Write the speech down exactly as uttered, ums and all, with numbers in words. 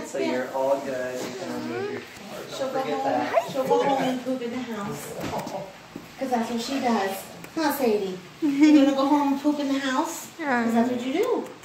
So yeah. You're all good. You can remove your card. Don't She'll forget go home. that. She'll go home and poop in the house. Because that's what she does. Huh, Sadie? You're going to go home and poop in the house? Because that's what you do.